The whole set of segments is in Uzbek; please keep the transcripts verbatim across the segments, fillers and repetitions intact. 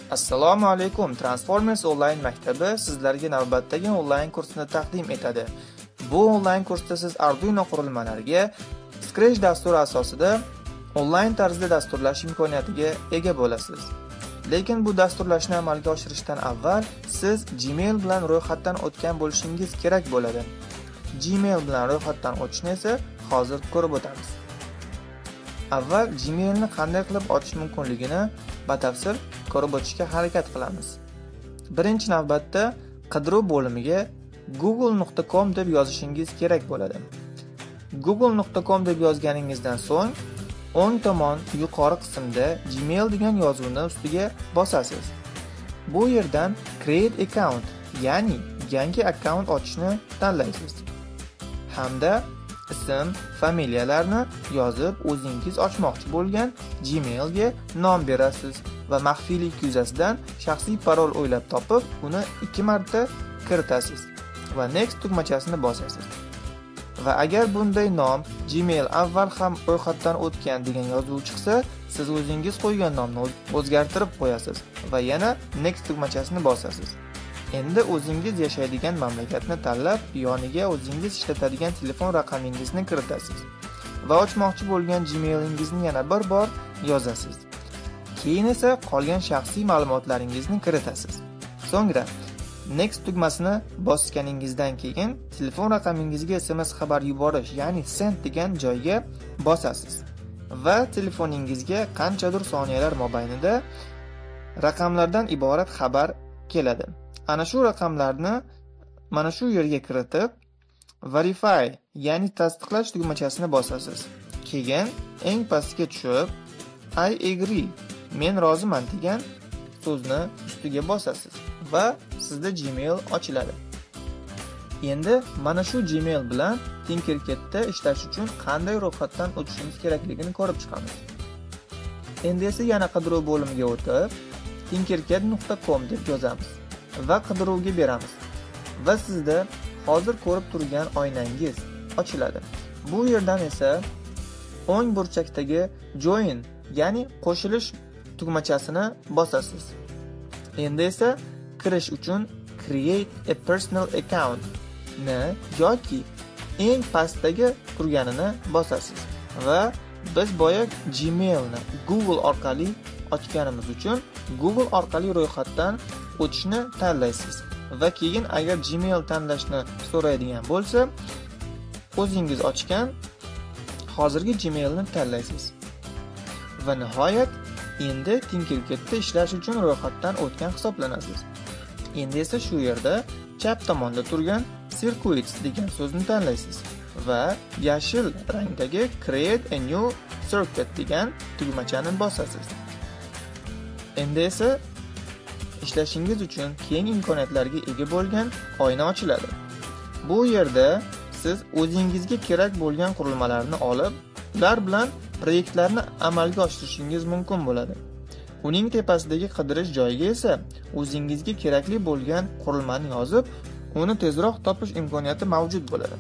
Assalomu alaykum. Transformers onlayn maktabi sizlarga navbatdagi onlayn kursni taqdim etadi. Bu onlayn kursda siz Arduino qurilmalariga Scratch dasturi asosida onlayn tarzda dasturlash imkoniyatiga ega bo'lasiz. Lekin bu dasturlashni amalga oshirishdan avval siz Gmail bilan ro'yxatdan o'tgan bo'lishingiz kerak bo'ladi. Gmail bilan ro'yxatdan o'tishni esa hozir ko'rib o'tamiz. Avval Gmailni qanday qilib ochish mumkinligini batafsil ko'rib o'tishga harakat qilamiz. Birinchi navbatda qidiruv bo'limiga google nuqta com deb yozishingiz kerak bo'ladi. google nuqta com deb yozganingizdan so'ng o'ng tomon yuqori qismda Gmail degan yozuvni ustiga bosasiz. Bu yerdan create account, ya'ni yangi akkaunt ochishni tanlaysiz. Hamda ism, familiyalarni yozib o'zingiz ochmoqchi bo'lgan Gmail ga nom berasiz va maxfiylik yuzasidan shaxsiy parol o'ylab topib, uni ikki marta kiritasiz va next tugmachasini bosasiz. Va agar bunday nom Gmail avval ham ro'yxatdan o'tgan degan yozuv chiqsa, siz o'zingiz qo'ygan nomni o'zgartirib qo'yasiz va yana next tugmachasini bosasiz. Endi o'zingiz yashaydigan mamlakatni tanlab, yoniga o'zingiz ishlatadigan telefon raqamingizni kiritasiz va ochmoqchi bo'lgan Gmailingizni yana bir bor yozasiz. Keyin esa qolgan shaxsiy ma'lumotlaringizni kiritasiz. So'ngra next tugmasini bosganingizdan keyin telefon raqamingizga S M S xabar yuborish, ya'ni send degan joyga bosasiz va telefoningizga qanchadir soniyalar mobaynida raqamlardan iborat xabar keladi. Ana shu raqamlarni mana shu yerga kiritib, verify, ya'ni tasdiqlash tugmachasini bosasiz. Keyin eng pastga tushib, I agree, men roziman degan so'zni ustiga bosasiz va sizda Gmail ochiladi. Endi mana shu Gmail bilan Tinkercad'da ishlash uchun qanday ro'yxatdan o'tishingiz kerakligini ko'rib chiqamiz. Endi esa yana qidiruv bo'limiga o'tib, tinkercad nuqta com deb yozamiz va qidiruvga beramiz va sizda hozir ko'rib turgan oynangiz ochiladi. Bu yerdan esa o'ng burchakdagi join, ya'ni qo'shilish tugmachasini bosasiz. Endi esa kirish uchun create a personal account ni yoki eng pastdagi turganini bosasiz va biz boya Gmailni Google orqali ochganimiz uchun Google orqali ro'yxatdan o'tishni tanlaysiz va keyin agar Gmail tanlashni so'raydigan bo'lsa, o'zingiz ochgan hozirgi Gmailni tanlaysiz. Va nihoyat endi Tinkercad'da ishlash uchun ro'yxatdan o'tgan hisoblanasiz. Endi esa shu yerda chap tomonda turgan circuits degan so'zni tanlaysiz va yashil rangdagi create a new circuit degan tugmachani bosasiz. Endi esa ishlashingiz uchun keng imkoniyatlarga ega bo'lgan oyna ochiladi. Bu yerda siz o'zingizga kerak bo'lgan qurilmalarni olib, ular bilan proyektlarni amalga oshirishingiz mumkin bo'ladi. Uning tepasidagi qidirish joyiga esa o'zingizga kerakli bo'lgan qurilmani yozib, uni tezroq topish imkoniyati mavjud bo'ladi.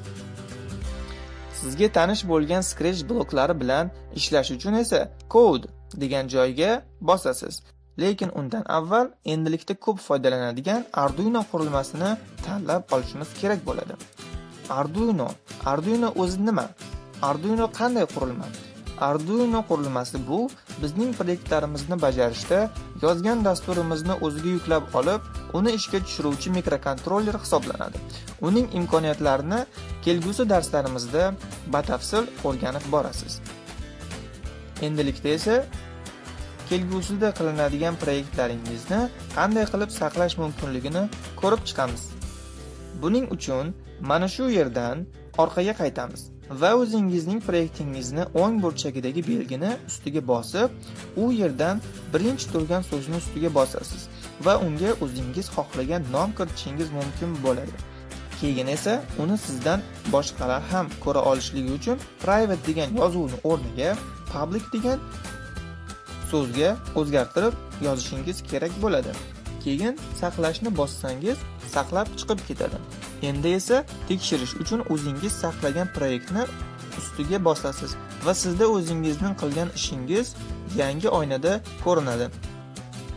Sizga tanish bo'lgan Scratch bloklari bilan ishlash uchun esa code degan joyga bosasiz. Lekin undan avval endilikda ko'p foydalanadigan Arduino qurilmasini tanlab olishimiz kerak bo'ladi. Arduino, Arduino o'zi nima? Arduino qanday qurilma? Arduino qurilmasi bu bizning proyektlarimizni bajarishda yozgan dasturimizni o'ziga yuklab olib, uni ishga tushiruvchi mikrokontroller hisoblanadi. Uning imkoniyatlarini kelgusi darslarimizda batafsil o'rganib borasiz. Endilikda esa kelgusida qilinadigan proyektlaringizni qanday qilib saqlash mumkinligini ko'rib chiqamiz. Buning uchun mana shu yerdan orqaga qaytamiz va o'zingizning proyektingizni o'ng burchagidagi belgini ustiga bosib, u yerdan birinchi turgan so'zni ustiga bosasiz va unga o'zingiz xohlagan nom kiritishingiz mumkin bo'ladi. Keyin esa uni sizdan boshqalar ham ko'ra olishligi uchun private degan yozuvni o'rniga public degan so'zga o'zgartirib yozishingiz kerak bo'ladi. Keyin saqlashni bossangiz, saqlab chiqib ketadi. Endi esa tekshirish uchun o'zingiz saqlagan proyektni ustiga bosasiz va sizda o'zingizning qilgan ishingiz yangi oynada ko'rinadi.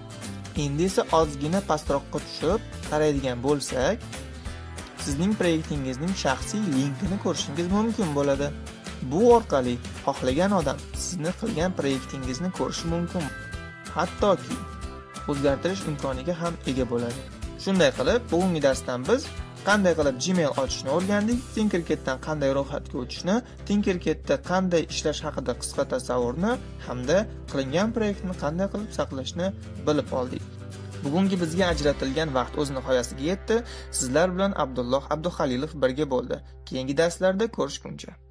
Endi esa ozgina pastroqqa tushib qaraydigan bo'lsak, sizning proyektingizning shaxsiy linkini ko'rishingiz mumkin bo'ladi. Bu orqali xohlagan odam sizni qilgan proyektingizni ko'rishi mumkin. Hattoki o'zgartirish imkoniga ham ega bo'ladi. Shunday qilib, bugungi darsdan biz qanday qilib Gmail ochishni o'rgandik, Tinkercad'dan qanday ro'yxatga o'tishni, Tinkercad'da qanday ishlash haqida qisqa tasavvurni hamda qilingan proyektni qanday qilib saqlashni bilib oldik. Bugungi bizga ajratilgan vaqt o'z nihoyasiga yetdi. Sizlar bilan Abdulloh Abduhalilov birga bo'ldi. Keyingi darslarda ko'rishguncha